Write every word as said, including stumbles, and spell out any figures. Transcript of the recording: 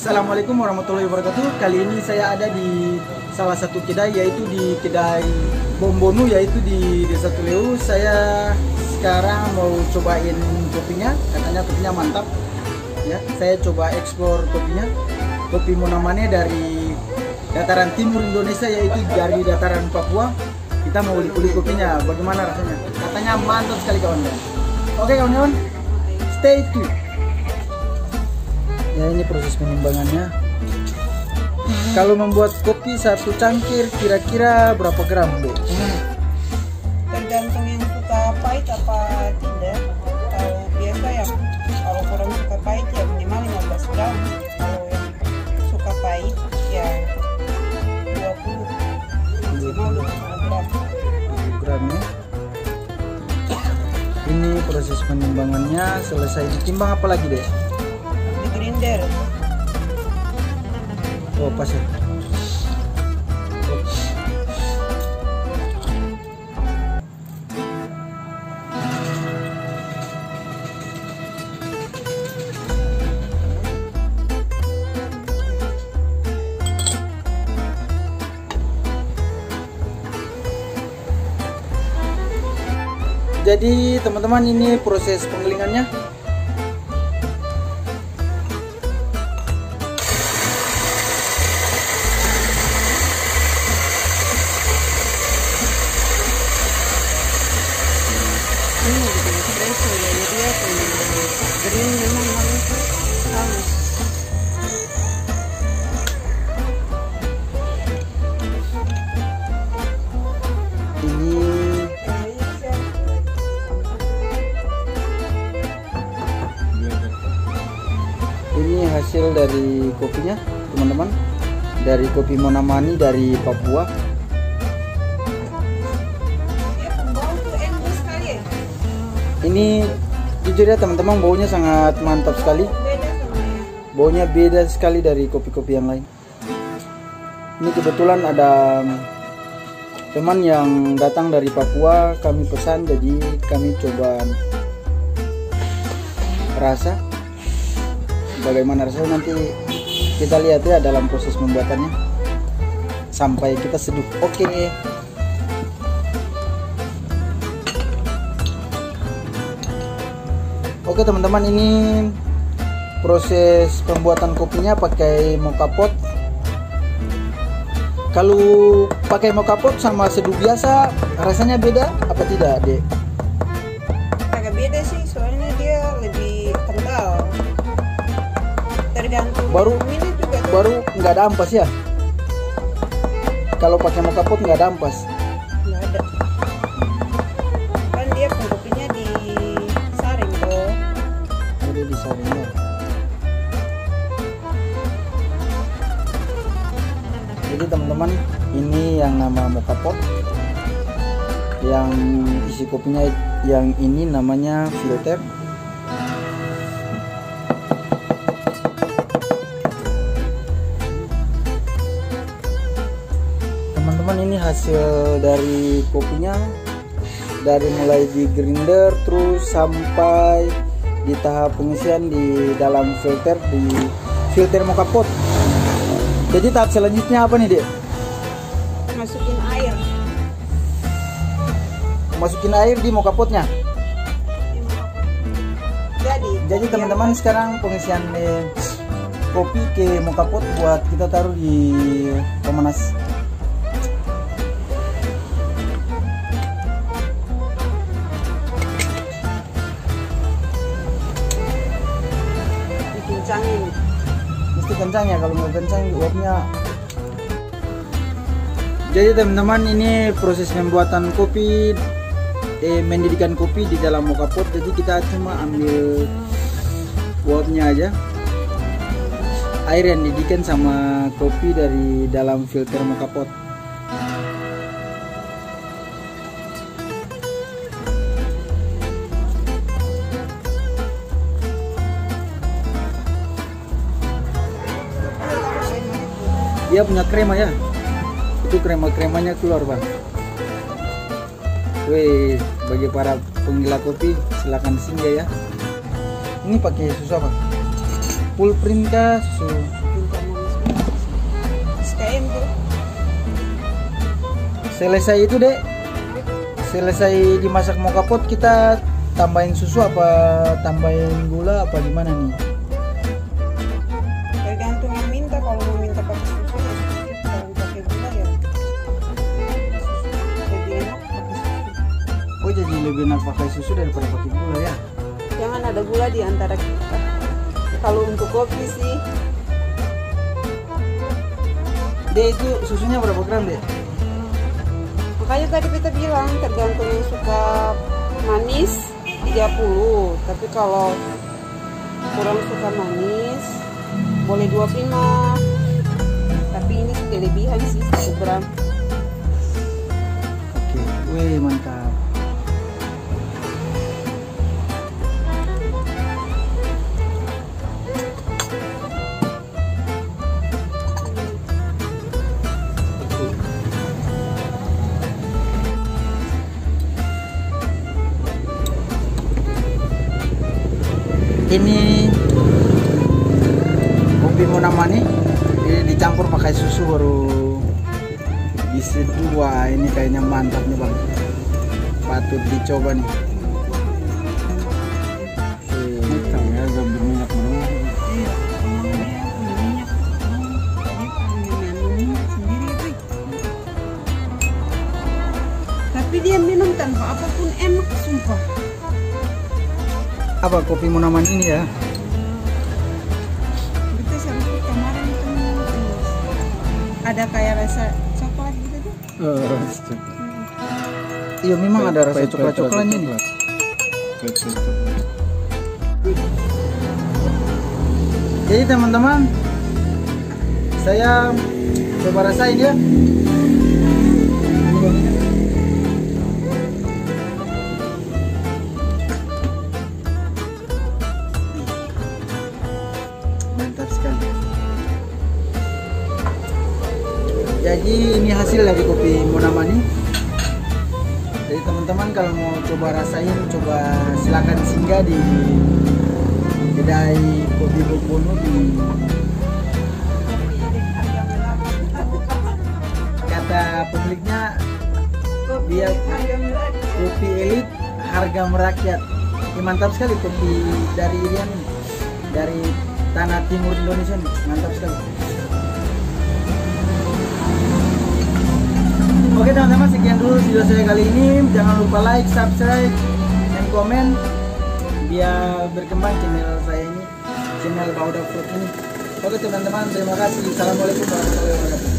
Assalamualaikum warahmatullahi wabarakatuh. Kali ini saya ada di salah satu kedai, yaitu di kedai Bombonu, yaitu di Desa Tuleu. Saya sekarang mau cobain kopinya, katanya kopinya mantap. Ya, saya coba eksplor kopinya. Kopi Monamani dari dataran timur Indonesia, yaitu dari dataran Papua. Kita mau ulik-ulik kopinya, bagaimana rasanya? Katanya mantap sekali kawan-kawan. Oke kawan-kawan, stay tune. Ya, ini proses pengembangannya. Hmm. Kalau membuat kopi satu cangkir kira-kira berapa gram, Bu? Hmm. Tergantung yang suka pahit apa tidak. Kalau biasa ya, kalau kurang suka pahit ya minimal lima belas gram. Kalau yang suka pahit ya dua puluh. Maksimal dua puluh gram. dua puluh gram ya. Ini proses pengembangannya selesai ditimbang, apa lagi deh? Grinder. Oh, pas ya. Jadi teman-teman, ini proses penggilingannya. Ini bikin espresso ya, jadi ya green memang harus halus. Ini ini hasil dari kopinya, teman-teman, dari kopi Monamani dari Papua. Ini jujur ya teman-teman, baunya sangat mantap sekali. Baunya beda sekali dari kopi-kopi yang lain. Ini kebetulan ada teman yang datang dari Papua, kami pesan, jadi kami coba rasa. Bagaimana rasanya nanti kita lihat ya dalam proses pembuatannya sampai kita seduh. Oke. Oke teman-teman, ini proses pembuatan kopinya pakai moka pot. Kalau pakai moka pot sama seduh biasa rasanya beda apa tidak, Dek? Agak beda sih, soalnya dia lebih kental. Tergantung baru minum juga tuh. Baru nggak ada ampas ya? Kalau pakai moka pot nggak ada ampas? Nggak ada. Kan dia kopinya disaring bro. Ada disaringnya. Jadi teman-teman, ini yang nama moka pot. Yang isi kopinya yang ini namanya filter. Teman-teman, ini hasil dari kopinya, dari mulai di grinder terus sampai di tahap pengisian di dalam filter, di filter moka pot. Jadi tahap selanjutnya apa nih, Dek? Masukin air. Masukin air di moka potnya. Jadi Jadi teman-teman, sekarang pengisian eh, kopi ke moka pot buat kita taruh di pemanas. Kencangin. Mesti kencang ya, kalau nggak kencang uapnya. Jadi teman-teman, ini proses pembuatan kopi, eh, mendidihkan kopi di dalam moka pot. Jadi kita cuma ambil uapnya aja, air yang didihkan sama kopi dari dalam filter moka pot. Dia punya krema ya, itu krema-kremanya keluar bang. Wih, bagi para penggila kopi silahkan singgah ya. Ini pakai susu apa? Full print kah? Susu km tuh. Selesai itu dek, selesai dimasak mocha pot, kita tambahin susu apa tambahin gula apa gimana nih? Tergantung yang minta. Kalau mau minta pakai susu ya susu, kalau pakai gula ya lebih enak pakai susu. Oh jadi lebih enak pakai susu daripada pakai gula ya? Jangan ada gula di antara kita. Kalau untuk kopi sih. Dek itu susunya berapa gram dek? Makanya tadi kita bilang tergantung yang suka manis tiga puluh, tapi kalau kurang suka manis boleh dua puluh lima, tapi ini kelebihan sih satu gram. Oke, wih mantap. Ini kopi Monamani ini dicampur pakai susu baru bisa dua. Ini kayaknya mantap nih bang, patut dicoba nih. Hitam ya, agak berminyak banget. Iya, minyak sendiri itu. Tapi dia minum tanpa apapun enak sumpah. Apa kopi Monamani ini ya? Kita sampai kemarin itu ada kayak rasa coklat gitu tuh. Oh, Iya memang ada rasa coklat-coklatnya nih. Jadi teman-teman, saya coba rasain ya. Mantap sekali. Jadi ini hasil dari kopi Monamani. Jadi teman-teman kalau mau coba rasain, coba silakan singgah di kedai kopi Bombono di kata pemiliknya dia kopi elit harga merakyat. Ini mantap sekali kopi dari Irian ini, dari tanah timur Indonesia nih. Mantap sekali. Oke teman-teman, sekian dulu video saya kali ini. Jangan lupa like, subscribe, dan komen biar berkembang channel saya ini, channel Baudak Food ini. Oke teman-teman, terima kasih. Assalamualaikum warahmatullahi wabarakatuh.